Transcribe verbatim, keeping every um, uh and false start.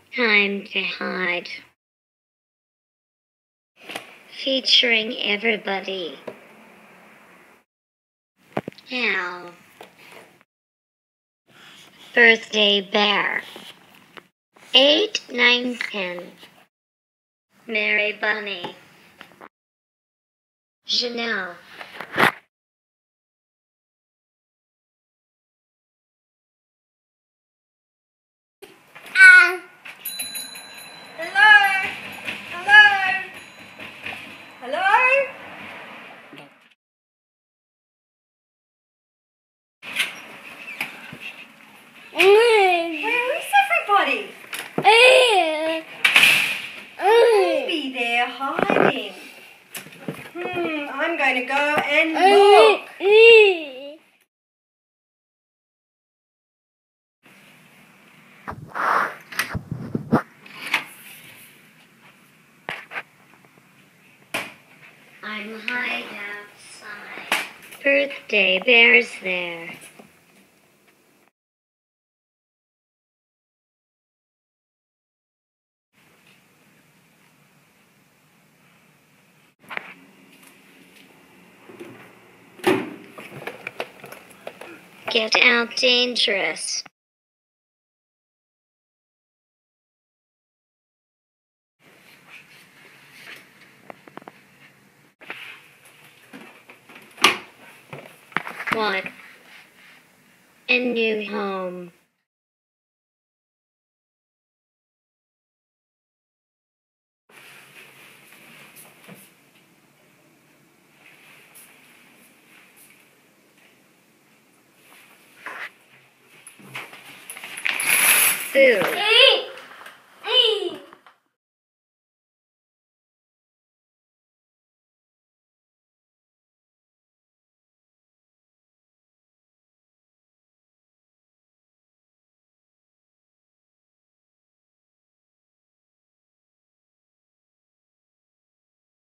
Time to hide. Featuring everybody. Al. Birthday bear. Eight, nine, ten. Mary Bunny. Janelle. Ah. Hello? Hello? Hello? Where is everybody? Maybe they're hiding. Hmm, I'm going to go and look. I'm hide outside. Birthday bear's there. Get out dangerous. What? A new home. Food.